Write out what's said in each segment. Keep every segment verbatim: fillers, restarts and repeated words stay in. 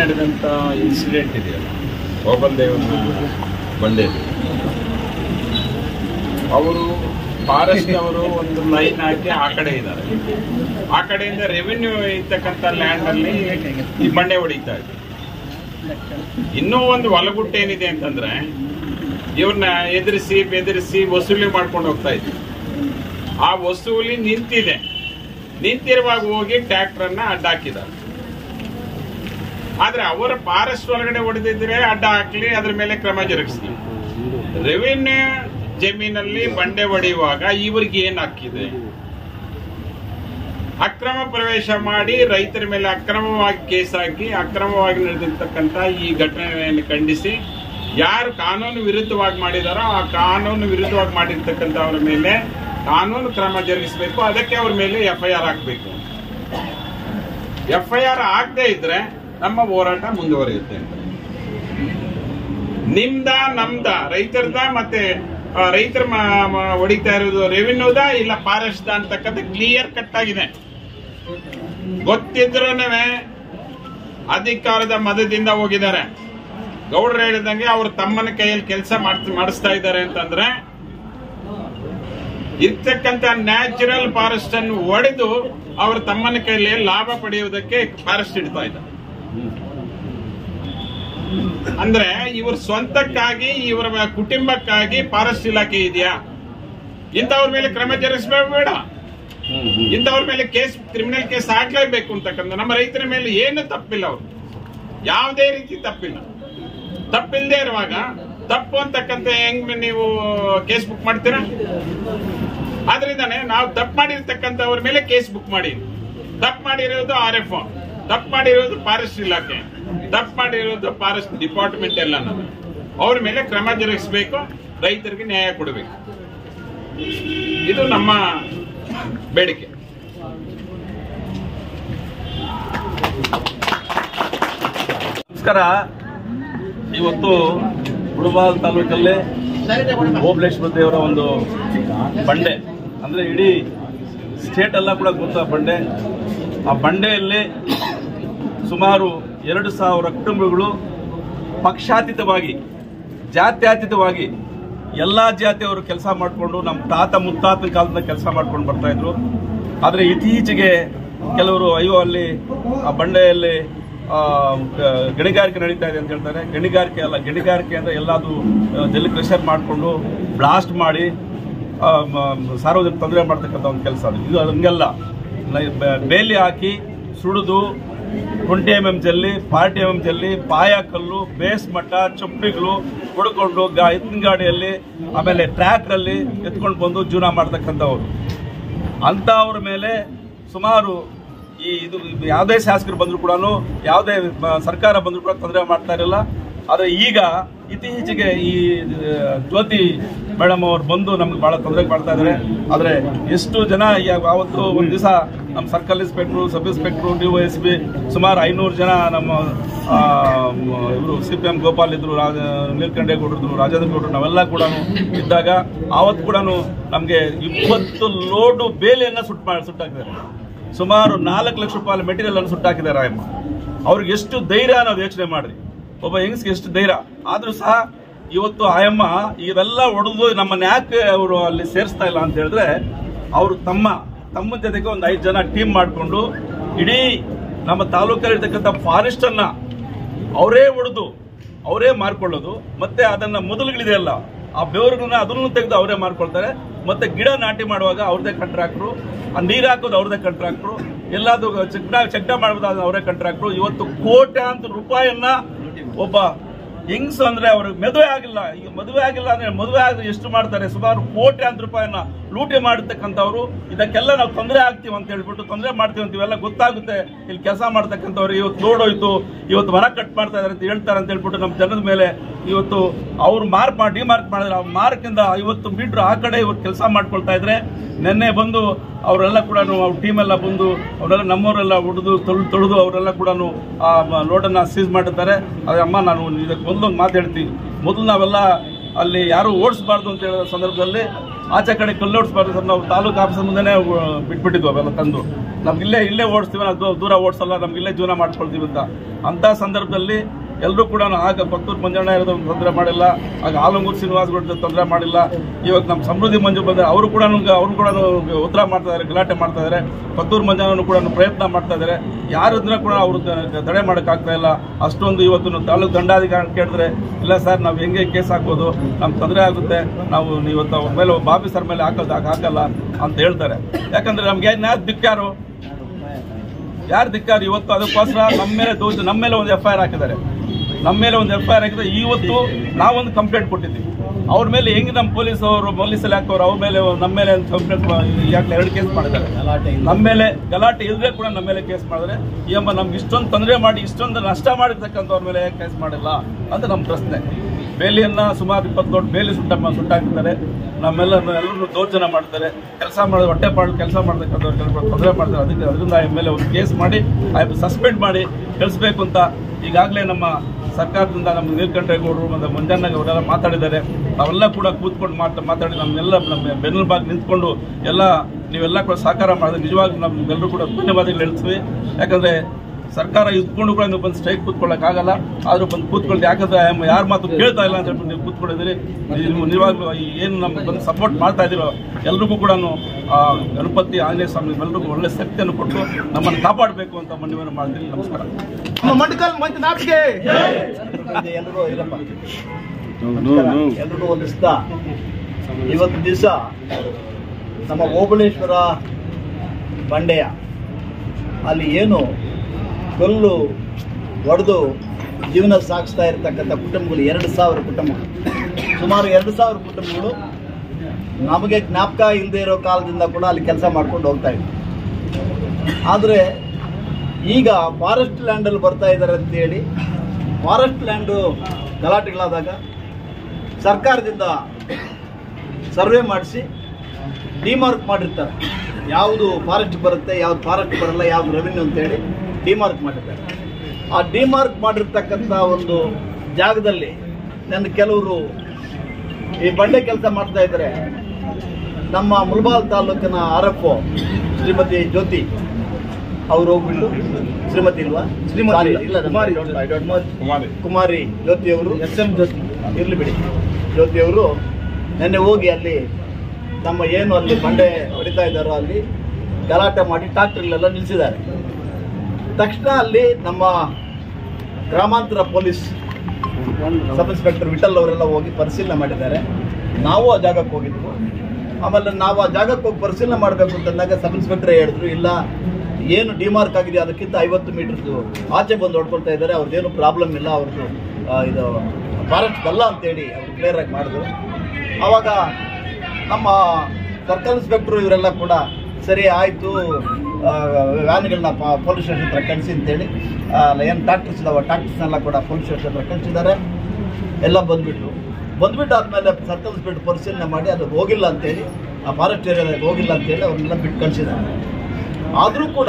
ನಡೆದಂಥ ಇನ್ಸಿಡೆಂಟ್ ಇದೆಯಲ್ಲ, ಗೋಪಾಲ್ ದೇವನ ಬಂಡೆಯಲ್ಲಿ ಅವರು ಫಾರೆಸ್ಟ್ ಅವರು ಒಂದು ಲೈನ್ ಹಾಕಿ ಆ ಕಡೆ ಇದ್ದಾರೆ, ಆ ಕಡೆಯಿಂದ ರೆವಿನ್ಯೂ ಇರ್ತಕ್ಕಂಥ ಲ್ಯಾಂಡ್ ಅಲ್ಲಿ ಈ ಬಂಡೆ ಹೊಡಿತಾ ಇದೆ. ಇನ್ನೂ ಒಂದು ಒಲಗುಟ್ಟು ಏನಿದೆ ಅಂತಂದ್ರೆ, ಇವ್ರನ್ನ ಎದುರಿಸಿ ಬೆದರಿಸಿ ವಸೂಲಿ ಮಾಡ್ಕೊಂಡು ಹೋಗ್ತಾ ಇದ್ವಿ. ಆ ವಸೂಲಿ ನಿಂತಿದೆ, ನಿಂತಿರುವಾಗ ಹೋಗಿ ಟ್ರ್ಯಾಕ್ಟರ್ ಅನ್ನ ಅಡ್ಡ ಹಾಕಿದ್ದಾರೆ. ಆದ್ರೆ ಅವರ ಫಾರೆಸ್ಟ್ ಒಳಗಡೆ ಹೊಡೆದಿದ್ರೆ ಅಡ್ಡ ಹಾಕ್ಲಿ, ಅದ್ರ ಮೇಲೆ ಕ್ರಮ ಜರುಗಿಸ್ಲಿ. ರೆವಿನ್ಯೂ ಜಮೀನಲ್ಲಿ ಬಂಡೆ ಹೊಡೆಯುವಾಗ ಇವ್ರಿಗೆ ಏನ್ ಹಾಕಿದೆ? ಅಕ್ರಮ ಪ್ರವೇಶ ಮಾಡಿ ರೈತರ ಮೇಲೆ ಅಕ್ರಮವಾಗಿ ಕೇಸ್ ಹಾಕಿ ಅಕ್ರಮವಾಗಿ ನಡೆದಿರ್ತಕ್ಕಂಥ ಈ ಘಟನೆಯನ್ನು ಖಂಡಿಸಿ ಯಾರು ಕಾನೂನು ವಿರುದ್ಧವಾಗಿ ಮಾಡಿದಾರೋ ಆ ಕಾನೂನು ವಿರುದ್ಧವಾಗಿ ಮಾಡಿರ್ತಕ್ಕಂಥವ್ರ ಮೇಲೆ ಕಾನೂನು ಕ್ರಮ ಜರುಗಿಸಬೇಕು. ಅದಕ್ಕೆ ಅವ್ರ ಮೇಲೆ ಎಫ್ ಐ ಆರ್ ಹಾಕಬೇಕು. ಎಫ್ ಐ ಆರ್ ಆಗದೆ ಇದ್ರೆ ನಮ್ಮ ಹೋರಾಟ ಮುಂದುವರಿಯುತ್ತೆ ಅಂತ. ನಿಮ್ದ ನಮ್ದ ರೈತರದ ಮತ್ತೆ ರೈತರ ಹೊಡಿತಾ ಇರೋದು ರೆವಿನ್ಯೂದ ಇಲ್ಲ ಫಾರೆಸ್ಟ್ ಅಂತಕ್ಕಂಥ ಕ್ಲಿಯರ್ ಕಟ್ ಆಗಿದೆ. ಗೊತ್ತಿದ್ರೂನೇ ಅಧಿಕಾರದ ಮದದಿಂದ ಹೋಗಿದ್ದಾರೆ. ಗೌಡ್ರು ಹೇಳಿದಂಗೆ ಅವ್ರ ತಮ್ಮನ ಕೈಯಲ್ಲಿ ಕೆಲಸ ಮಾಡಿಸ್ತಾ ಇದ್ದಾರೆ ಅಂತಂದ್ರೆ ಇರ್ತಕ್ಕಂಥ ನ್ಯಾಚುರಲ್ ಫಾರೆಸ್ಟ್ ಅನ್ನು ಒಡೆದು ಅವ್ರ ತಮ್ಮನ ಕೈಯಲ್ಲಿ ಲಾಭ ಪಡೆಯುವುದಕ್ಕೆ ಫಾರೆಸ್ಟ್ ಇಡ್ತಾ ಇದ್ದಾರೆ. ಅಂದ್ರೆ ಇವ್ರ ಸ್ವಂತಕ್ಕಾಗಿ ಇವರ ಕುಟುಂಬಕ್ಕಾಗಿ ಫಾರೆಸ್ಟ್ ಇಲಾಖೆ ಇದೆಯಾ? ಇಂಥವ್ರ ಮೇಲೆ ಕ್ರಮ ಜರುಗಿಸಬೇಕು ಬೇಡ? ಇಂಥವ್ರ ಮೇಲೆ ಕೇಸ್ ಕ್ರಿಮಿನಲ್ ಕೇಸ್ ಹಾಕ್ಲೇಬೇಕು ಅಂತಕ್ಕಂಥ ನಮ್ಮ ರೈತರ ಮೇಲೆ ಏನು ತಪ್ಪಿಲ್ಲ, ಅವರು ಯಾವುದೇ ರೀತಿ ತಪ್ಪಿಲ್ಲ. ತಪ್ಪಿಲ್ಲದೆ ಇರುವಾಗ ತಪ್ಪು ಅಂತಕ್ಕಂಥ ಹೆಂಗ್ ನೀವು ಕೇಸ್ ಬುಕ್ ಮಾಡ್ತೀರಾ? ಆದ್ರಿಂದಾನೆ ನಾವು ತಪ್ಪು ಮಾಡಿರ್ತಕ್ಕಂಥವ್ರ ಮೇಲೆ ಕೇಸ್ ಬುಕ್ ಮಾಡಿ. ತಪ್ಪು ಮಾಡಿರೋದು ಆರ್ ಎಫ್, ತಪ್ಪು ಮಾಡಿರೋದು ಫಾರೆಸ್ಟ್ ಇಲಾಖೆ, ತಪ್ಪು ಮಾಡಿರೋದು ಫಾರೆಸ್ಟ್ ಡಿಪಾರ್ಟ್ಮೆಂಟ್ ಎಲ್ಲ. ನಾವು ಅವ್ರ ಮೇಲೆ ಕ್ರಮ ಜರುಗಿಸಬೇಕು, ರೈತರಿಗೆ ನ್ಯಾಯ ಕೊಡಬೇಕು. ಇದು ನಮ್ಮ ಬೇಡಿಕೆ. ನಮಸ್ಕಾರ. ಇವತ್ತು ಮುಳಬಾಗಿಲು ತಾಲೂಕಲ್ಲಿ ಓಬಳೇಶ್ವರ ದೇವರ ಒಂದು ಬಂಡೆ, ಅಂದ್ರೆ ಇಡೀ ಸ್ಟೇಟ್ ಎಲ್ಲ ಕೂಡ ಗೊತ್ತ ಬಂಡೆ. ಆ ಬಂಡೆಯಲ್ಲಿ ಸುಮಾರು ಎರಡು ಸಾವಿರ ಕುಟುಂಬಗಳು ಪಕ್ಷಾತೀತವಾಗಿ ಜಾತ್ಯತೀತವಾಗಿ ಎಲ್ಲ ಜಾತಿಯವರು ಕೆಲಸ ಮಾಡಿಕೊಂಡು ನಮ್ಮ ತಾತ ಮುತ್ತಾತನ ಕಾಲದಿಂದ ಕೆಲಸ ಮಾಡ್ಕೊಂಡು ಬರ್ತಾ ಇದ್ರು. ಆದರೆ ಇತ್ತೀಚೆಗೆ ಕೆಲವರು ಅಯ್ಯೋ ಅಲ್ಲಿ ಆ ಬಂಡೆಯಲ್ಲಿ ಗಣಿಗಾರಿಕೆ ನಡೀತಾ ಇದೆ ಅಂತ ಹೇಳ್ತಾರೆ. ಗಣಿಗಾರಿಕೆ ಅಲ್ಲ, ಗಣಿಗಾರಿಕೆ ಅಂದರೆ ಎಲ್ಲದು ಜಲ್ಲಿ ಕ್ರೆಷರ್ ಮಾಡಿಕೊಂಡು ಬ್ಲಾಸ್ಟ್ ಮಾಡಿ ಸಾರ್ವಜನಿಕ ತೊಂದರೆ ಮಾಡ್ತಕ್ಕಂಥ ಒಂದು ಕೆಲಸ. ಅದು ಇದು ಹಂಗೆಲ್ಲ ಬೇಲಿ ಹಾಕಿ ಸುಡಿದು ಟ್ವೆಂಟಿ ಎಮ್ ಎಮ್ ಜಲ್ಲಿ, ಫಾರ್ಟಿ ಎಮ್ ಎಮ್ ಜಲ್ಲಿ, ಪಾಯ ಕಲ್ಲು, ಬೇಸ್ ಮಟ್ಟ, ಚಪ್ಪಡಿಗಳು ಹೊಡ್ಕೊಂಡು ಗಾ ಎತ್ತಿನ ಗಾಡಿಯಲ್ಲಿ ಆಮೇಲೆ ಟ್ರ್ಯಾಕ್ಟ್ರಲ್ಲಿ ಎತ್ಕೊಂಡು ಬಂದು ಜೀವನ ಮಾಡ್ತಕ್ಕಂಥವ್ರು. ಅಂಥವ್ರ ಮೇಲೆ ಸುಮಾರು ಈ ಇದು ಯಾವುದೇ ಶಾಸಕರು ಬಂದರೂ ಕೂಡ ಯಾವುದೇ ಸರ್ಕಾರ ಬಂದರೂ ಕೂಡ ತೊಂದರೆ ಮಾಡ್ತಾ ಇರಲಿಲ್ಲ. ಆದರೆ ಈಗ ಇತ್ತೀಚೆಗೆ ಈ ಜ್ಯೋತಿ ಮೇಡಮ್ ಅವ್ರು ಬಂದು ನಮ್ಗೆ ಭಾಳ ತೊಂದರೆ ಮಾಡ್ತಾ ಇದ್ದಾರೆ. ಆದರೆ ಎಷ್ಟು ಜನ ಯಾವತ್ತು ಒಂದು ದಿವಸ ನಮ್ಮ circle inspector, sub inspector, D O S B ಸುಮಾರು ಐನೂರು ಜನ ನಮ್ಮ ಇವರು ಸಿ ಪಿ ಎಂ ಗೋಪಾಲ್ ಇದ್ರು, ರಾಜ ನೀಲಕಂಠೇಗೌಡರು, ರಾಜೇಂದ್ರ ಗೌಡರು, ನಾವೆಲ್ಲ ಕೂಡ ಇದ್ದಾಗ ಆವತ್ತು ಕೂಡ ನಮಗೆ ಇಪ್ಪತ್ತು ಲೋಡು ಬೇಲಿಯನ್ನು ಸುಟ್ಟು ಮಾಡಿ ಸುಟ್ಟಾಕಿದ್ದಾರೆ. ಸುಮಾರು ನಾಲ್ಕು ಲಕ್ಷ ರೂಪಾಯಿ ಮೆಟೀರಿಯಲ್ ಅನ್ನು ಸುಟ್ಟಾಕಿದ್ದಾರೆ. ಅಮ್ಮ ಅವ್ರಿಗೆ ಎಷ್ಟು ಧೈರ್ಯ ಅನ್ನೋದು ಯೋಚನೆ ಮಾಡ್ರಿ. ಒಬ್ಬ ಹೆಂಗಸ್ಗೆ ಎಷ್ಟು ಧೈರ್ಯ. ಆದ್ರೂ ಸಹ ಇವತ್ತು ಆಯಮ್ಮ ಇವೆಲ್ಲ ಹೊಡೆದು ನಮ್ಮನ್ನ ಯಾಕೆ ಅವರು ಅಲ್ಲಿ ಸೇರಿಸ್ತಾ ಇಲ್ಲ ಅಂತ ಹೇಳಿದ್ರೆ, ಅವರು ತಮ್ಮ ತಮ್ಮ ಜೊತೆಗೆ ಒಂದು ಐದು ಜನ ಟೀಮ್ ಮಾಡಿಕೊಂಡು ಇಡೀ ನಮ್ಮ ತಾಲೂಕಲ್ಲಿರ್ತಕ್ಕಂಥ ಫಾರೆಸ್ಟ್ ಅನ್ನ ಅವರೇ ಹೊಡೆದು ಅವರೇ ಮಾರ್ಕೊಳ್ಳೋದು. ಮತ್ತೆ ಅದನ್ನ ಮೊದಲುಗಳಿದೆಯಲ್ಲ ಆ ಬೆವರುಗಳನ್ನ ಅದನ್ನು ತೆಗೆದು ಅವರೇ ಮಾರ್ಕೊಳ್ತಾರೆ. ಮತ್ತೆ ಗಿಡ ನಾಟಿ ಮಾಡುವಾಗ ಅವ್ರದೇ ಕಾಂಟ್ರಾಕ್ಟ್ರು, ಆ ನೀರು ಹಾಕೋದು ಅವ್ರದೇ ಕಾಂಟ್ರಾಕ್ಟ್ರು, ಎಲ್ಲಾದ್ರು ಚೆಕ್ ಚೆಕ್ ಮಾಡೋದು ಅವರೇ ಕಾಂಟ್ರಾಕ್ಟ್ರು. ಇವತ್ತು ಕೋಟ್ಯಾಂತರ ರೂಪಾಯಿಯನ್ನ ಒಬ್ಬ ಹೆಂಗ್ಸ್ ಅಂದ್ರೆ ಅವ್ರಿಗೆ ಮದುವೆ ಆಗಿಲ್ಲ, ಈಗ ಮದುವೆ ಆಗಿಲ್ಲ ಅಂದ್ರೆ ಮದುವೆ ಆದ್ರೆ ಎಷ್ಟು ಮಾಡ್ತಾರೆ? ಸುಮಾರು ಕೋಟ್ಯಾಂತರ ರೂಪಾಯಿಯನ್ನ ಲೂಟಿ ಮಾಡತಕ್ಕಂಥವ್ರು. ಇದಕ್ಕೆಲ್ಲ ನಾವು ತೊಂದರೆ ಆಗ್ತೀವಿ ಅಂತ ಹೇಳ್ಬಿಟ್ಟು ತೊಂದರೆ ಮಾಡ್ತೀವಿ ಅಂತ ಇವೆಲ್ಲ ಗೊತ್ತಾಗುತ್ತೆ. ಇಲ್ಲಿ ಕೆಲಸ ಮಾಡ್ತಕ್ಕಂಥವ್ರು ಇವತ್ತು ನೋಡೋಯ್ತು, ಇವತ್ತು ಮರ ಕಟ್ ಮಾಡ್ತಾ ಇದಾರೆ ಅಂತ ಹೇಳ್ತಾರೆ ಅಂತ ಹೇಳ್ಬಿಟ್ಟು ನಮ್ಮ ಜನದ ಮೇಲೆ ಇವತ್ತು ಅವ್ರು ಮಾರ್ಕ್ ಮಾಡಿ ಡಿಮಾರ್ಕ್ ಮಾಡಿದ್ರೆ ಆ ಮಾರ್ಕಿಂದ ಐವತ್ತು ಮೀಟರ್ ಆ ಕಡೆ ಇವ್ರು ಕೆಲಸ ಮಾಡ್ಕೊಳ್ತಾ ಇದ್ರೆ, ನಿನ್ನೆ ಬಂದು ಅವರೆಲ್ಲ ಕೂಡ ಅವ್ರ ಟೀಮ್ ಎಲ್ಲ ಬಂದು ಅವರೆಲ್ಲ ನಮ್ಮವರೆಲ್ಲ ಹೊಡೆದು ತೊಳೆದು ತೊಳೆದು ಅವರೆಲ್ಲ ಕೂಡ ಆ ಲೋಡನ್ನ ಸೀಸ್ ಮಾಡಿರ್ತಾರೆ. ಅದೇ ಅಮ್ಮ ನಾನು ಇದಕ್ಕೆ ಒಂದೊಂದು ಮಾತು ಹೇಳ್ತೀನಿ. ಮೊದಲು ನಾವೆಲ್ಲ ಅಲ್ಲಿ ಯಾರು ಓಡಿಸಬಾರ್ದು ಅಂತ ಹೇಳಿದ ಸಂದರ್ಭದಲ್ಲಿ ಆಚೆ ಕಡೆ ಕಲ್ಲೋಡಿಸ್ಬಾರ್ದು ಸರ್, ನಾವು ತಾಲೂಕು ಆಫೀಸ್ ಮುಂದೆನೇ ಬಿಟ್ಬಿಟ್ಟಿದ್ವು ಅವೆಲ್ಲ ತಂದು. ನಮ್ಗೆ ಇಲ್ಲೇ ಇಲ್ಲೇ ಓಡಿಸ್ತೀವಿ, ನಾವು ದೂರ ಓಡಿಸಲ್ಲ, ನಮ್ಗೆ ಇಲ್ಲೇ ಜೀವನ ಮಾಡ್ಕೊಳ್ತೀವಿ ಅಂತ. ಅಂಥ ಸಂದರ್ಭದಲ್ಲಿ ಎಲ್ಲರೂ ಕೂಡ ಆಗ ಪತ್ತೂರು ಮಂಜಣ್ಣ ಇರೋದು ತೊಂದರೆ ಮಾಡಿಲ್ಲ, ಆಗ ಆಲಂಗೂರು ಶ್ರೀನಿವಾಸಗೌಡ ತೊಂದರೆ ಮಾಡಿಲ್ಲ. ಇವತ್ತು ನಮ್ಮ ಸಮೃದ್ಧಿ ಮಂಜು ಬಂದರೆ ಅವರು ಕೂಡ ಅವರು ಕೂಡ ಉತ್ತರ ಮಾಡ್ತಾ ಇದ್ದಾರೆ, ಗಲಾಟೆ ಮಾಡ್ತಾ ಇದ್ದಾರೆ. ಪತ್ತೂರು ಮಂಜಣ್ಣನು ಕೂಡ ಪ್ರಯತ್ನ ಮಾಡ್ತಾ ಇದ್ದಾರೆ. ಯಾರಿದ್ರೆ ಕೂಡ ಅವರು ತಡೆ ಮಾಡೋಕ್ಕಾಗ್ತಾ ಇಲ್ಲ. ಅಷ್ಟೊಂದು ಇವತ್ತು ತಾಲೂಕು ದಂಡಾಧಿಕಾರಿ ಕೇಳಿದ್ರೆ ಇಲ್ಲ ಸರ್, ನಾವು ಹೆಂಗೆ ಕೇಸ್ ಹಾಕೋದು, ನಮ್ಗೆ ತೊಂದರೆ ಆಗುತ್ತೆ, ನಾವು ಇವತ್ತು ಅವ್ರ ಮೇಲೆ ಒಬ್ಬ ಆಫೀಸರ್ ಮೇಲೆ ಹಾಕೋದು ಹಾಕಲ್ಲ ಅಂತ ಹೇಳ್ತಾರೆ. ಯಾಕಂದ್ರೆ ನಮ್ಗೆ ಯಾರು ದಿಕ್ಕಾರು ಯಾರು ದಿಕ್ಕಾರು ಇವತ್ತು ಅದಕ್ಕೋಸ್ಕರ ನಮ್ಮ ಮೇಲೆ ದೋಷ ನಮ್ಮ ಮೇಲೆ ಒಂದು ಎಫ್ ಐ ಆರ್ ಹಾಕಿದ್ದಾರೆ. ನಮ್ಮ ಮೇಲೆ ಒಂದು ಎಫ್ ಐ ಆರ್ ಹಾಕಿದ್ರೆ ಇವತ್ತು ನಾವೊಂದು ಕಂಪ್ಲೇಂಟ್ ಕೊಟ್ಟಿದ್ದೀವಿ. ಅವ್ರ ಮೇಲೆ ಹೆಂಗೆ ನಮ್ಮ ಪೊಲೀಸ್ ಅವರು ಪೊಲೀಸಲ್ಲಿ ಹಾಕೋರು ಅವ್ರ ಮೇಲೆ ನಮ್ಮ ಮೇಲೆ ಒಂದು ಕಂಪ್ಲೇಂಟ್ ಯಾಕೆ ಎರಡು ಕೇಸ್ ಮಾಡಿದ್ದಾರೆ. ನಮ್ಮ ಮೇಲೆ ಗಲಾಟೆ ಇಲ್ಲದೆ ಕೂಡ ನಮ್ಮ ಮೇಲೆ ಕೇಸ್ ಮಾಡಿದ್ರೆ ಈ ಎಂಬ ನಮ್ಗೆ ಇಷ್ಟೊಂದು ತೊಂದರೆ ಮಾಡಿ ಇಷ್ಟೊಂದು ನಷ್ಟ ಮಾಡಿರ್ತಕ್ಕಂಥವ್ರ ಮೇಲೆ ಯಾಕೆ ಕೇಸ್ ಮಾಡಿಲ್ಲ ಅಂತ ನಮ್ಮ ಪ್ರಶ್ನೆ. ಬೇಲಿಯನ್ನ ಸುಮಾರು ಇಪ್ಪತ್ತು ದೊಡ್ಡ ಬೇಲಿ ಸುಟ್ಟ ಸುಟ್ಟಾಕ್ತಾರೆ, ನಮ್ಮೆಲ್ಲ ಎಲ್ಲರೂ ದೌರ್ಜನ್ಯ ಮಾಡ್ತಾರೆ, ಕೆಲಸ ಮಾಡೋದು ಹೊಟ್ಟೆ ಪಾಡು ಕೆಲಸ ಮಾಡ್ತಕ್ಕಂಥವ್ರು ಕೆಲವರು ತೊಂದರೆ ಮಾಡ್ತಾರೆ. ಅದಕ್ಕೆ ಅದರಿಂದ ಎಮ್ ಎಲ್ ಎ ಒಂದು ಕೇಸ್ ಮಾಡಿ ಸಸ್ಪೆಂಡ್ ಮಾಡಿ ಕಳಿಸ್ಬೇಕು ಅಂತ ಈಗಾಗಲೇ ನಮ್ಮ ಸರ್ಕಾರದಿಂದ ನಮ್ಮ ನೀಲಕಂಠೇಗೌಡರು ಮತ್ತು ಮಂಜಣ್ಣ ಅವರೆಲ್ಲ ಮಾತಾಡಿದ್ದಾರೆ. ಅವೆಲ್ಲ ಕೂಡ ಕೂತ್ಕೊಂಡು ಮಾತಾ ಮಾತಾಡಿ ನಮ್ಮೆಲ್ಲ ನಮ್ಮ ಬೆನ್ನೆಲುಬಾಗಿ ನಿಂತ್ಕೊಂಡು ಎಲ್ಲ ನೀವೆಲ್ಲ ಕೂಡ ಸಹಕಾರ ಮಾಡಿದ್ರೆ ನಿಜವಾಗ್ಲೂ ನಮ್ಗೆಲ್ಲರೂ ಕೂಡ ಧನ್ಯವಾದಗಳು ಹೇಳ್ತೀವಿ. ಯಾಕಂದರೆ ಸರ್ಕಾರ ಇದ್ಕೊಂಡು ಕೂಡ ನೀವು ಬಂದು ಸ್ಟ್ರೈಕ್ ಕೂತ್ಕೊಳ್ಳೋಕ್ಕಾಗಲ್ಲ, ಆದರೂ ಬಂದು ಕೂತ್ಕೊಳ್ಳಿ. ಯಾಕಂದ್ರೆ ಯಾರ ಮಾತು ಕೇಳ್ತಾ ಇಲ್ಲ ಅಂತ ಹೇಳ್ಬಿಟ್ಟು ನೀವು ಕೂತ್ಕೊಂಡಿದ್ದೀರಿ. ನೀವು ನಿಜವಾಗ್ಲೂ ಏನು ನಮ್ಗೆ ಬಂದು ಸಪೋರ್ಟ್ ಮಾಡ್ತಾ ಇದ್ದೀರೋ ಎಲ್ರಿಗೂ ಕೂಡ ಗಣಪತಿ ಆಂಜನೇಯ ಸ್ವಾಮಿ ಎಲ್ರಿಗೂ ಒಳ್ಳೆ ಶಕ್ತಿಯನ್ನು ಕೊಟ್ಟು ನಮ್ಮನ್ನು ಕಾಪಾಡಬೇಕು ಅಂತ ಮನವಿಯನ್ನು ಮಾಡ್ತೀನಿ. ನಮಸ್ಕಾರ. ಎಲ್ರಿಗೂ ಒಂದಿಸ್ತ ಇವತ್ತು ದಿವಸ ನಮ್ಮ ಓಬಳೇಶ್ವರ ಬಂಡೆಯ ಅಲ್ಲಿ ಏನು ಕಲ್ಲು ಒಡೆದು ಜೀವನ ಸಾಗಿಸ್ತಾ ಇರತಕ್ಕಂಥ ಕುಟುಂಬಗಳು ಎರಡು ಸಾವಿರ ಕುಟುಂಬಗಳು ಸುಮಾರು ಎರಡು ಸಾವಿರ ಕುಟುಂಬಗಳು ನಮಗೆ ಜ್ಞಾಪಕ ಇಲ್ಲದೆ ಇರೋ ಕಾಲದಿಂದ ಕೂಡ ಅಲ್ಲಿ ಕೆಲಸ ಮಾಡ್ಕೊಂಡು ಹೋಗ್ತಾ ಇದ್ವಿ. ಆದರೆ ಈಗ ಫಾರೆಸ್ಟ್ ಲ್ಯಾಂಡಲ್ಲಿ ಬರ್ತಾ ಇದ್ದಾರೆ ಅಂತೇಳಿ ಫಾರೆಸ್ಟ್ ಲ್ಯಾಂಡು ಗಲಾಟೆಗಳಾದಾಗ ಸರ್ಕಾರದಿಂದ ಸರ್ವೆ ಮಾಡಿಸಿ ಡಿಮಾರ್ಕ್ ಮಾಡಿರ್ತಾರೆ. ಯಾವುದು ಫಾರೆಸ್ಟ್ ಬರುತ್ತೆ, ಯಾವ್ದು ಫಾರೆಸ್ಟ್ ಬರಲ್ಲ, ಯಾವ್ದು ರೆವಿನ್ಯೂ ಅಂತೇಳಿ ಡಿಮಾರ್ಕ್ ಮಾಡಿರ್ತಾರೆ. ಆ ಡಿಮಾರ್ಕ್ ಮಾಡಿರ್ತಕ್ಕಂಥ ಒಂದು ಜಾಗದಲ್ಲಿ ನನ್ನ ಕೆಲವರು ಈ ಬಂಡೆ ಕೆಲಸ ಮಾಡ್ತಾ ಇದ್ದಾರೆ. ನಮ್ಮ ಮುಳಬಾಲ್ ತಾಲೂಕಿನ R F O Shrimati Jyoti ಅವರು ಹೋಗ್ಬಿಟ್ಟು ಶ್ರೀಮತಿ ಇಲ್ವಾ ಶ್ರೀಮತಿ ಇಲ್ಲ ಕುಮಾರಿ ಕುಮಾರಿ ಜ್ಯೋತಿಯವರು ಎಸ್ ಎಂ ಜ್ಯೋತಿ ಇರಲಿ ಬಿಡಿ ಜ್ಯೋತಿಯವರು ನೆನ್ನೆ ಹೋಗಿ ಅಲ್ಲಿ ನಮ್ಮ ಏನು ಅಲ್ಲಿ ಬಂಡೆ ಹೊಡಿತಾ ಇದ್ದಾರೋ ಅಲ್ಲಿ ಗಲಾಟೆ ಮಾಡಿ ಟ್ರಾಕ್ಟರ್ಗಳೆಲ್ಲ ನಿಲ್ಲಿಸಿದ್ದಾರೆ. ತಕ್ಷಣ ಅಲ್ಲಿ ನಮ್ಮ ಗ್ರಾಮಾಂತರ ಪೊಲೀಸ್ ಸಬ್ ಇನ್ಸ್ಪೆಕ್ಟರ್ ವಿಠಲ್ ಅವರೆಲ್ಲ ಹೋಗಿ ಪರಿಶೀಲನೆ ಮಾಡಿದ್ದಾರೆ. ನಾವು ಆ ಜಾಗಕ್ಕೆ ಹೋಗಿದ್ವು. ಆಮೇಲೆ ನಾವು ಆ ಜಾಗಕ್ಕೆ ಹೋಗಿ ಪರಿಶೀಲನೆ ಮಾಡಬೇಕು ಅಂತಂದಾಗ ಸಬ್ ಇನ್ಸ್ಪೆಕ್ಟರ್ ಹೇಳಿದ್ರು, ಇಲ್ಲ ಏನು ಡಿಮಾರ್ಕ್ ಆಗಿದೆ ಅದಕ್ಕಿಂತ ಐವತ್ತು ಮೀಟರ್ದು ಆಚೆ ಬಂದು ಹೊಡ್ಕೊಳ್ತಾ ಇದ್ದಾರೆ, ಅವ್ರದ್ದೇನು ಪ್ರಾಬ್ಲಮ್ ಇಲ್ಲ, ಅವ್ರದ್ದು ಇದು ಫಾರೆಸ್ಟ್ ಅಲ್ಲ ಅಂತೇಳಿ ಅವರು ಕ್ಲಿಯರ್ ಆಗಿ ಮಾಡಿದ್ರು. ಆವಾಗ ನಮ್ಮ ಸರ್ಕಲ್ ಇನ್ಸ್ಪೆಕ್ಟರ್ ಇವರೆಲ್ಲ ಕೂಡ ಸರಿ ಆಯಿತು, ವ್ಯಾನ್ಗಳನ್ನ ಪೊಲೀಸ್ ಸ್ಟೇಷನ್ ಹತ್ರ ಕಳಿಸಿ ಅಂತೇಳಿ ಏನು ಟ್ರಾಕ್ಟರ್ಸ್ ಇದಾವೆ ಟ್ರಾಕ್ಟರ್ಸ್ನೆಲ್ಲ ಕೂಡ ಪೊಲೀಸ್ ಸ್ಟೇಷನ್ ಹತ್ರ ಕಳಿಸಿದ್ದಾರೆ. ಎಲ್ಲ ಬಂದುಬಿಟ್ರು. ಬಂದುಬಿಟ್ಟು ಆದಮೇಲೆ ಸರ್ಕಲ್ ಇನ್ಸ್ಪೆಕ್ಟರ್ ಪರಿಶೀಲನೆ ಮಾಡಿ ಅದು ಹೋಗಿಲ್ಲ ಅಂತೇಳಿ, ಆ ಫಾರೆಸ್ಟ್ ಏರಿಯಾದಾಗ ಹೋಗಿಲ್ಲ ಅಂತೇಳಿ ಅವ್ರನ್ನೆಲ್ಲ ಬಿಟ್ಟು ಕಳಿಸಿದ್ದಾರೆ. ಆದರೂ ಕೂಡ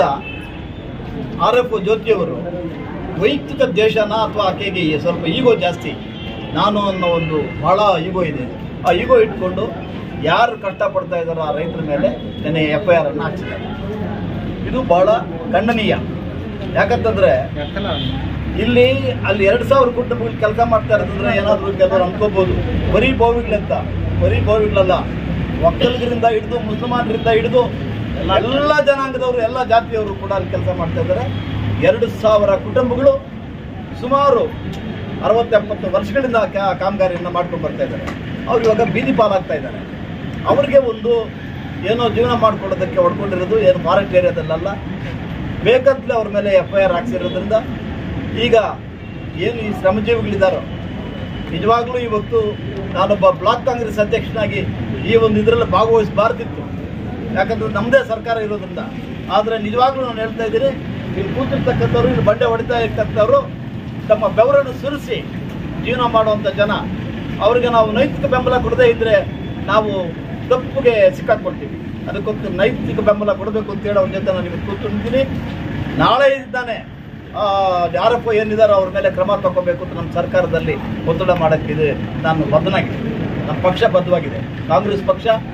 ಆರ್ ಎಫ್ ಜ್ಯೋತಿಯವರು ವೈಯಕ್ತಿಕ ದ್ವೇಷನ ಅಥವಾ ಆಕೆಗೆ ಸ್ವಲ್ಪ ಈಗೋ ಜಾಸ್ತಿ, ನಾನು ಅನ್ನೋ ಒಂದು ಭಾಳ ಈಗೋ ಇದೆ, ಆ ಈಗೋ ಇಟ್ಕೊಂಡು ಯಾರು ಕಷ್ಟಪಡ್ತಾ ಇದ್ದಾರೋ ಆ ರೈತರ ಮೇಲೆ ನೆನೆ ಎಫ್ ಐ ಆರ್ ಅನ್ನು ಹಾಕ್ಸಿದ್ದಾರೆ. ಇದು ಬಹಳ ಖಂಡನೀಯ. ಯಾಕಂತಂದ್ರೆ ಇಲ್ಲಿ ಅಲ್ಲಿ ಎರಡು ಸಾವಿರ ಕುಟುಂಬಗಳು ಕೆಲಸ ಮಾಡ್ತಾ ಇರೋದಂದ್ರೆ ಏನಾದರೂ ಕೆಲವರು ಅನ್ಕೋಬಹುದು ಬರೀ ಬೋವಿಗಳಂತ. ಬರೀ ಬೋವಿಗಳಲ್ಲ, ಒಕ್ಕಲಿಗರಿಂದ ಹಿಡಿದು ಮುಸಲ್ಮಾನರಿಂದ ಹಿಡಿದು ಎಲ್ಲ ಜನಾಂಗದವರು ಎಲ್ಲ ಜಾತಿಯವರು ಕೂಡ ಅಲ್ಲಿ ಕೆಲಸ ಮಾಡ್ತಾ ಇದ್ದಾರೆ. ಎರಡು ಸಾವಿರ ಕುಟುಂಬಗಳು ಸುಮಾರು ಅರವತ್ತೆಪ್ಪತ್ತು ವರ್ಷಗಳಿಂದ ಕಾಮಗಾರಿಯನ್ನು ಮಾಡ್ಕೊಂಡು ಬರ್ತಾ ಇದ್ದಾರೆ. ಅವ್ರು ಇವಾಗ ಬೀದಿ ಪಾಲಾಗ್ತಾ ಇದ್ದಾರೆ. ಅವ್ರಿಗೆ ಒಂದು ಏನೋ ಜೀವನ ಮಾಡ್ಕೊಳ್ಳೋದಕ್ಕೆ ಹೊಡ್ಕೊಂಡಿರೋದು ಏನು ಫಾರೆಸ್ಟ್ ಏರಿಯಾದಲ್ಲ, ಬೇಕಂತಲೇ ಅವ್ರ ಮೇಲೆ ಎಫ್ ಐ ಆರ್ ಹಾಕ್ಸಿರೋದ್ರಿಂದ ಈಗ ಏನು ಈ ಶ್ರಮಜೀವಿಗಳಿದ್ದಾರೋ ನಿಜವಾಗ್ಲೂ ಇವತ್ತು ನಾನೊಬ್ಬ ಬ್ಲಾಕ್ ಕಾಂಗ್ರೆಸ್ ಅಧ್ಯಕ್ಷನಾಗಿ ಈ ಒಂದು ಇದರಲ್ಲಿ ಭಾಗವಹಿಸಬಾರ್ದಿತ್ತು, ಯಾಕಂದ್ರೆ ನಮ್ಮದೇ ಸರ್ಕಾರ ಇರೋದ್ರಿಂದ. ಆದರೆ ನಿಜವಾಗ್ಲೂ ನಾನು ಹೇಳ್ತಾ ಇದ್ದೀನಿ, ಇಲ್ಲಿ ಕೂತಿರ್ತಕ್ಕಂಥವ್ರು, ಇಲ್ಲಿ ಬಂಡೆ ಹೊಡಿತಾ ಇರ್ತಕ್ಕಂಥವ್ರು ತಮ್ಮ ಬೆವರನ್ನು ಸುರಿಸಿ ಜೀವನ ಮಾಡುವಂಥ ಜನ, ಅವ್ರಿಗೆ ನಾವು ನೈತಿಕ ಬೆಂಬಲ ಕೊಡದೇ ಇದ್ದರೆ ನಾವು ತಪ್ಪಿಗೆ ಸಿಕ್ಕಾಕೊಳ್ತೀವಿ. ಅದಕ್ಕೊಂದು ನೈತಿಕ ಬೆಂಬಲ ಕೊಡಬೇಕು ಅಂತೇಳಿ ಅವ್ರ ಜೊತೆ ನಾನು ನಿಮಗೆ ಕೂತ್ಕೊಂಡಿದ್ದೀನಿ. ನಾಳೆ ಇದ್ದಾನೆ ಆರ್ ಎಫ್ ಏನಿದಾರೋ ಅವ್ರ ಮೇಲೆ ಕ್ರಮ ತಗೋಬೇಕು ಅಂತ ನಮ್ಮ ಸರ್ಕಾರದಲ್ಲಿ ಒತ್ತಡ ಮಾಡೋಕ್ಕಿದೆ. ನಾನು ಬದ್ಧನಾಗಿದ್ದೀನಿ, ನಮ್ಮ ಪಕ್ಷ ಬದ್ಧವಾಗಿದೆ. ಕಾಂಗ್ರೆಸ್ ಪಕ್ಷ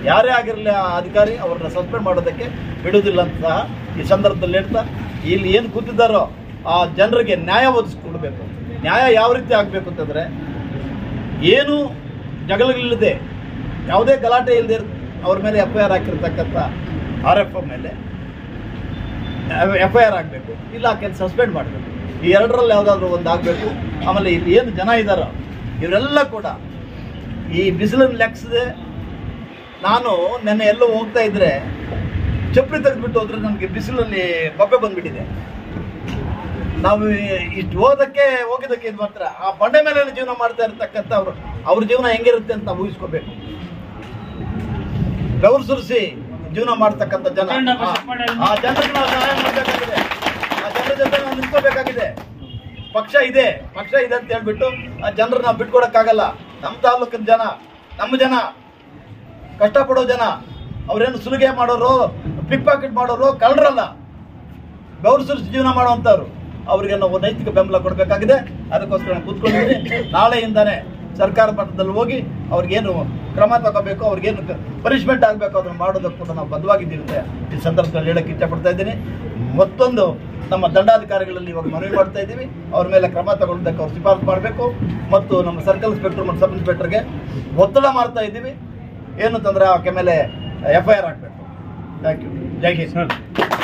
ಯಾರೇ ಆಗಿರಲಿ ಆ ಅಧಿಕಾರಿ ಅವ್ರನ್ನ ಸಸ್ಪೆಂಡ್ ಮಾಡೋದಕ್ಕೆ ಬಿಡುವುದಿಲ್ಲ ಅಂತ ಸಹ ಈ ಸಂದರ್ಭದಲ್ಲಿ ಹೇಳ್ತಾ, ಇಲ್ಲಿ ಏನು ಕೂತಿದ್ದಾರೋ ಆ ಜನರಿಗೆ ನ್ಯಾಯ ಒದಗಿಸ್ಕೊಡ್ಬೇಕು. ನ್ಯಾಯ ಯಾವ ರೀತಿ ಆಗಬೇಕು ಅಂತಂದರೆ, ಏನು ಜಗಳಗಳಿಲ್ಲದೆ, ಯಾವುದೇ ಗಲಾಟೆ ಇಲ್ಲದೆ ಅವ್ರ ಮೇಲೆ ಎಫ್ ಐ ಆರ್ ಹಾಕಿರ್ತಕ್ಕಂಥ ಆರ್ ಎಫ್ ಮೇಲೆ ಎಫ್ ಐ ಆರ್ ಆಗಬೇಕು, ಇಲ್ಲ ಆಕೆಯನ್ನು ಸಸ್ಪೆಂಡ್ ಮಾಡಬೇಕು. ಈ ಎರಡರಲ್ಲಿ ಯಾವುದಾದ್ರೂ ಒಂದು ಆಗಬೇಕು. ಆಮೇಲೆ ಇಲ್ಲಿ ಏನು ಜನ ಇದ್ದಾರೋ ಇವರೆಲ್ಲ ಕೂಡ ಈ ಬಿಸಿಲನ್ನು ಲೆಕ್ಕಿಸದೆ, ನಾನು ನೆನ್ನೆ ಎಲ್ಲೋ ಹೋಗ್ತಾ ಇದ್ರೆ ಚಪ್ಪಲಿ ತೆಗೆದುಬಿಟ್ಟು ಹೋದ್ರೆ ನನಗೆ ಬಿಸಿಲಲ್ಲಿ ಬಬ್ಬೆ ಬಂದ್ಬಿಟ್ಟಿದೆ. ನಾವು ಇಷ್ಟು ಹೋದಕ್ಕೆ ಹೋಗಿದ್ದಕ್ಕೆ ಇದು ಮಾತ್ರ ಆ ಬಂಡೆ ಮೇಲೆ ಜೀವನ ಮಾಡ್ತಾ ಇರ್ತಕ್ಕಂಥ ಅವರು ಅವ್ರ ಜೀವನ ಹೆಂಗಿರುತ್ತೆ ಅಂತ ನಾವು ಊಹಿಸ್ಕೋಬೇಕು. ಬೆವರು ಸುರಿಸಿ ಜೀವನ ಮಾಡ್ತಕ್ಕಂಥ ಜನ, ಆ ಜನರಿಗೆ ನಾವು ಸಹಾಯ ಮಾಡಬೇಕಾಗಿದೆ, ಆ ಜನರ ಜೊತೆ ನಾವು ನಿಂತ್ಕೋಬೇಕಾಗಿದೆ. ಪಕ್ಷ ಇದೆ ಪಕ್ಷ ಇದೆ ಅಂತ ಹೇಳ್ಬಿಟ್ಟು ಆ ಜನರು ನಾವು ಬಿಟ್ಕೊಡಕ್ಕಾಗಲ್ಲ. ನಮ್ಮ ತಾಲೂಕಿನ ಜನ, ನಮ್ಮ ಜನ, ಕಷ್ಟಪಡೋ ಜನ, ಅವ್ರೇನು ಸುಲಿಗೆ ಮಾಡೋರು, ಪಿಕ್ ಪಾಕೆಟ್ ಮಾಡೋರು ಕಳ್ಳರಲ್ಲ, ಬೆವರು ಸುರಿಸಿ ಜೀವನ ಮಾಡುವಂಥವ್ರು. ಅವರಿಗೆ ನಾವು ನೈತಿಕ ಬೆಂಬಲ ಕೊಡಬೇಕಾಗಿದೆ. ಅದಕ್ಕೋಸ್ಕರ ನಾವು ಕೂತ್ಕೊಂಡಿದ್ದೀನಿ. ನಾಳೆಯಿಂದಾನೆ ಸರ್ಕಾರ ಮಟ್ಟದಲ್ಲಿ ಹೋಗಿ ಅವ್ರಿಗೇನು ಕ್ರಮ ತಗೋಬೇಕು, ಅವ್ರಿಗೇನು ಪನಿಷ್ಮೆಂಟ್ ಆಗಬೇಕು ಅದನ್ನು ಮಾಡೋದಕ್ಕೆ ಕೂಡ ನಾವು ಬದ್ಧವಾಗಿದ್ದೀವಿ ಈ ಸಂದರ್ಭದಲ್ಲಿ ಹೇಳಕ್ಕೆ ಇಷ್ಟಪಡ್ತಾ ಇದ್ದೀನಿ. ಮತ್ತೊಂದು ನಮ್ಮ ದಂಡಾಧಿಕಾರಿಗಳಲ್ಲಿ ಇವಾಗ ಮನವಿ ಮಾಡ್ತಾ ಇದ್ದೀವಿ, ಅವ್ರ ಮೇಲೆ ಕ್ರಮ ತಗೊಳ್ಳೋದಕ್ಕೆ ಅವ್ರು ಶಿಫಾರಸು ಮಾಡಬೇಕು. ಮತ್ತು ನಮ್ಮ ಸರ್ಕಲ್ ಇನ್ಸ್ಪೆಕ್ಟರ್ ಮತ್ತು ಸಬ್ ಇನ್ಸ್ಪೆಕ್ಟರ್ಗೆ ಒತ್ತಡ ಮಾಡ್ತಾ ಇದ್ದೀವಿ, ಏನು ತಂದರೆ ಆಕೆ ಮೇಲೆ ಎಫ್ ಐ ಆರ್ ಆಗಬೇಕು. Thank you. ಜೈ ಹಿಂದ್.